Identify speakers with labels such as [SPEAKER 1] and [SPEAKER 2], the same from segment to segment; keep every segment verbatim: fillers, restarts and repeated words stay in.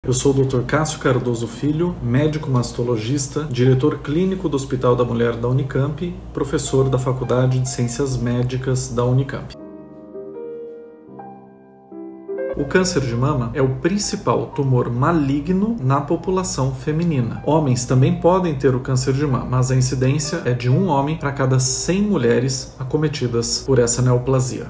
[SPEAKER 1] Eu sou o doutor Cássio Cardoso Filho, médico mastologista, diretor clínico do Hospital da Mulher da Unicamp, professor da Faculdade de Ciências Médicas da Unicamp. O câncer de mama é o principal tumor maligno na população feminina. Homens também podem ter o câncer de mama, mas a incidência é de um homem para cada cem mulheres acometidas por essa neoplasia.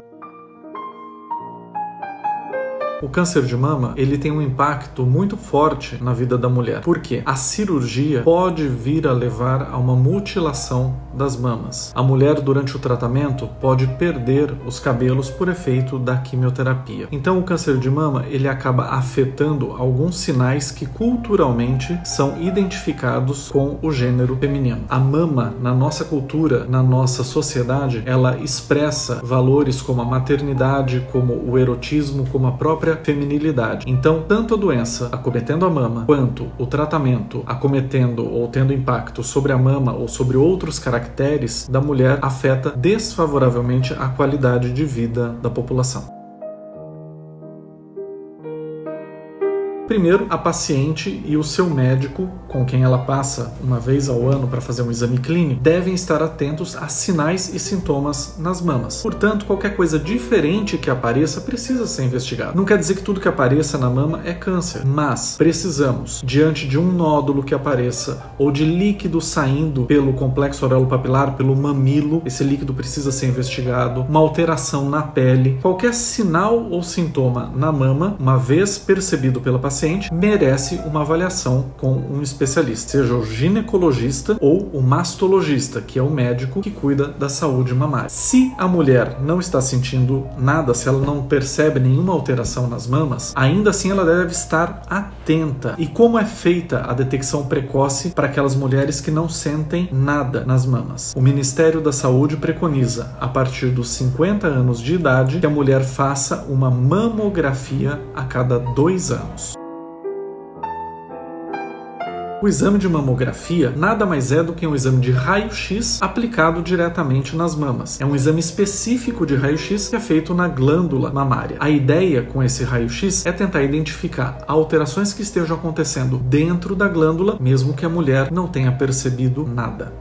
[SPEAKER 1] O câncer de mama, ele tem um impacto muito forte na vida da mulher, porque a cirurgia pode vir a levar a uma mutilação das mamas. A mulher, durante o tratamento, pode perder os cabelos por efeito da quimioterapia. Então, o câncer de mama, ele acaba afetando alguns sinais que culturalmente são identificados com o gênero feminino. A mama, na nossa cultura, na nossa sociedade, ela expressa valores como a maternidade, como o erotismo, como a própria feminilidade. Então, tanto a doença acometendo a mama, quanto o tratamento acometendo ou tendo impacto sobre a mama ou sobre outros caracteres da mulher afeta desfavoravelmente a qualidade de vida da população. Primeiro, a paciente e o seu médico, com quem ela passa uma vez ao ano para fazer um exame clínico, devem estar atentos a sinais e sintomas nas mamas. Portanto, qualquer coisa diferente que apareça precisa ser investigado. Não quer dizer que tudo que apareça na mama é câncer, mas precisamos, diante de um nódulo que apareça ou de líquido saindo pelo complexo aureopapilar, pelo mamilo, esse líquido precisa ser investigado, uma alteração na pele, qualquer sinal ou sintoma na mama, uma vez percebido pela paciente, merece uma avaliação com um especialista, seja o ginecologista ou o mastologista, que é o médico que cuida da saúde mamária. Se a mulher não está sentindo nada, se ela não percebe nenhuma alteração nas mamas, ainda assim ela deve estar atenta. E como é feita a detecção precoce para aquelas mulheres que não sentem nada nas mamas? O Ministério da Saúde preconiza, a partir dos cinquenta anos de idade, que a mulher faça uma mamografia a cada dois anos. O exame de mamografia nada mais é do que um exame de raio-x aplicado diretamente nas mamas. É um exame específico de raio-x que é feito na glândula mamária. A ideia com esse raio-x é tentar identificar alterações que estejam acontecendo dentro da glândula, mesmo que a mulher não tenha percebido nada.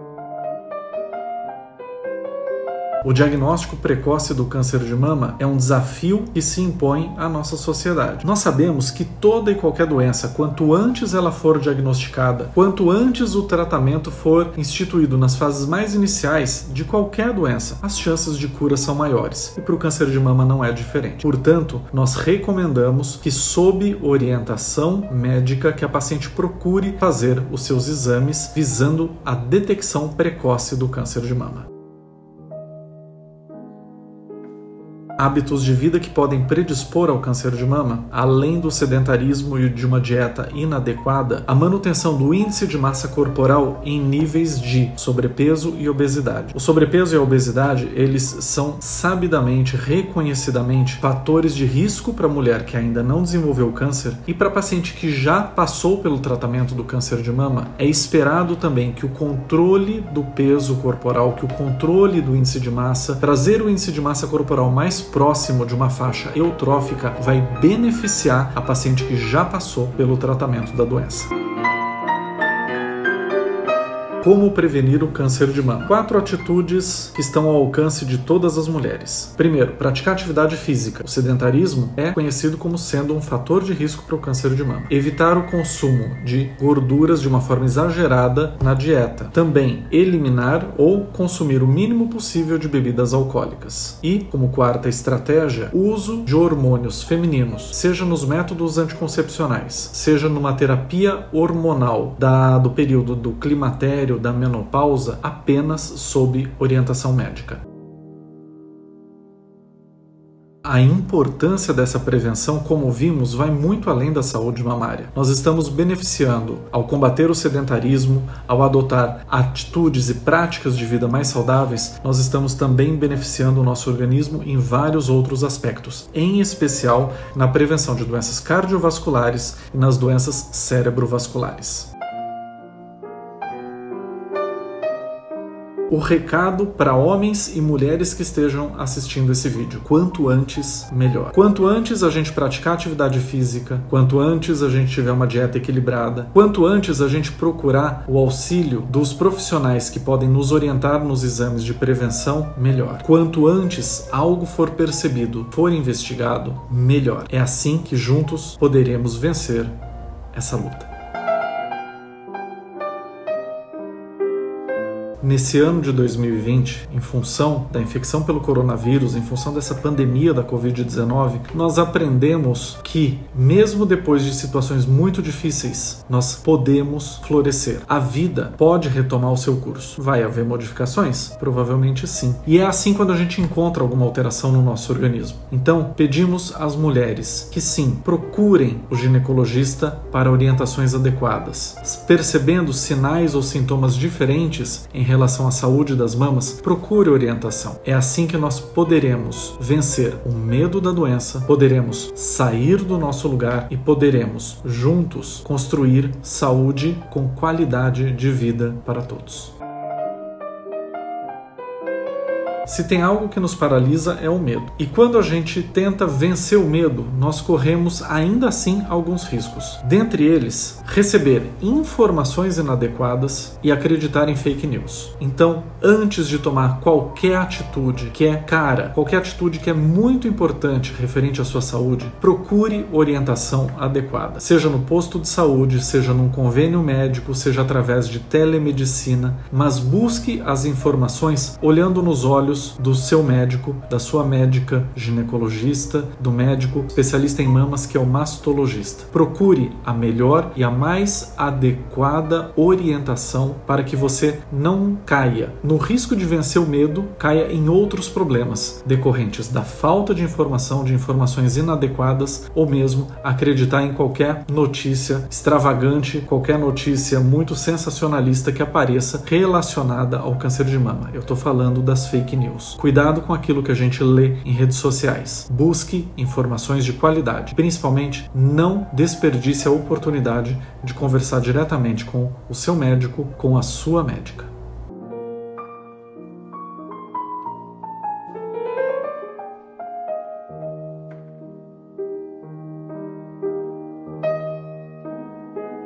[SPEAKER 1] O diagnóstico precoce do câncer de mama é um desafio que se impõe à nossa sociedade. Nós sabemos que toda e qualquer doença, quanto antes ela for diagnosticada, quanto antes o tratamento for instituído nas fases mais iniciais de qualquer doença, as chances de cura são maiores. E para o câncer de mama não é diferente. Portanto, nós recomendamos que, sob orientação médica, que a paciente procure fazer os seus exames visando a detecção precoce do câncer de mama. Hábitos de vida que podem predispor ao câncer de mama, além do sedentarismo e de uma dieta inadequada, a manutenção do índice de massa corporal em níveis de sobrepeso e obesidade. O sobrepeso e a obesidade, eles são sabidamente, reconhecidamente, fatores de risco para a mulher que ainda não desenvolveu o câncer, e para a paciente que já passou pelo tratamento do câncer de mama, é esperado também que o controle do peso corporal, que o controle do índice de massa, trazer o índice de massa corporal mais próximo de uma faixa eutrófica vai beneficiar a paciente que já passou pelo tratamento da doença. Como prevenir o câncer de mama? Quatro atitudes que estão ao alcance de todas as mulheres. Primeiro, praticar atividade física. O sedentarismo é conhecido como sendo um fator de risco para o câncer de mama. Evitar o consumo de gorduras de uma forma exagerada na dieta. Também eliminar ou consumir o mínimo possível de bebidas alcoólicas. E, como quarta estratégia, o uso de hormônios femininos, seja nos métodos anticoncepcionais, seja numa terapia hormonal da, do período do climatério, da menopausa, apenas sob orientação médica. A importância dessa prevenção, como vimos, vai muito além da saúde mamária. Nós estamos beneficiando, ao combater o sedentarismo, ao adotar atitudes e práticas de vida mais saudáveis, nós estamos também beneficiando o nosso organismo em vários outros aspectos, em especial na prevenção de doenças cardiovasculares e nas doenças cerebrovasculares. O recado para homens e mulheres que estejam assistindo esse vídeo: quanto antes, melhor. Quanto antes a gente praticar atividade física, quanto antes a gente tiver uma dieta equilibrada, quanto antes a gente procurar o auxílio dos profissionais que podem nos orientar nos exames de prevenção, melhor. Quanto antes algo for percebido, for investigado, melhor. É assim que juntos poderemos vencer essa luta. Nesse ano de dois mil e vinte, em função da infecção pelo coronavírus, em função dessa pandemia da covid dezenove, nós aprendemos que, mesmo depois de situações muito difíceis, nós podemos florescer. A vida pode retomar o seu curso. Vai haver modificações? Provavelmente sim. E é assim quando a gente encontra alguma alteração no nosso organismo. Então, pedimos às mulheres que sim, procurem o ginecologista para orientações adequadas. Percebendo sinais ou sintomas diferentes em relação à saúde das mamas, procure orientação. É assim que nós poderemos vencer o medo da doença, poderemos sair do nosso lugar e poderemos, juntos, construir saúde com qualidade de vida para todos. Se tem algo que nos paralisa é o medo. E quando a gente tenta vencer o medo, nós corremos ainda assim alguns riscos. Dentre eles, receber informações inadequadas e acreditar em fake news. Então, antes de tomar qualquer atitude que é cara, qualquer atitude que é muito importante referente à sua saúde, procure orientação adequada. Seja no posto de saúde, seja num convênio médico, seja através de telemedicina, mas busque as informações olhando nos olhos do seu médico, da sua médica ginecologista, do médico especialista em mamas que é o mastologista. Procure a melhor e a mais adequada orientação para que você não caia no risco de vencer o medo, caia em outros problemas decorrentes da falta de informação, de informações inadequadas ou mesmo acreditar em qualquer notícia extravagante, qualquer notícia muito sensacionalista que apareça relacionada ao câncer de mama. Eu estou falando das fake news. Cuidado com aquilo que a gente lê em redes sociais. Busque informações de qualidade. Principalmente, não desperdice a oportunidade de conversar diretamente com o seu médico, com a sua médica.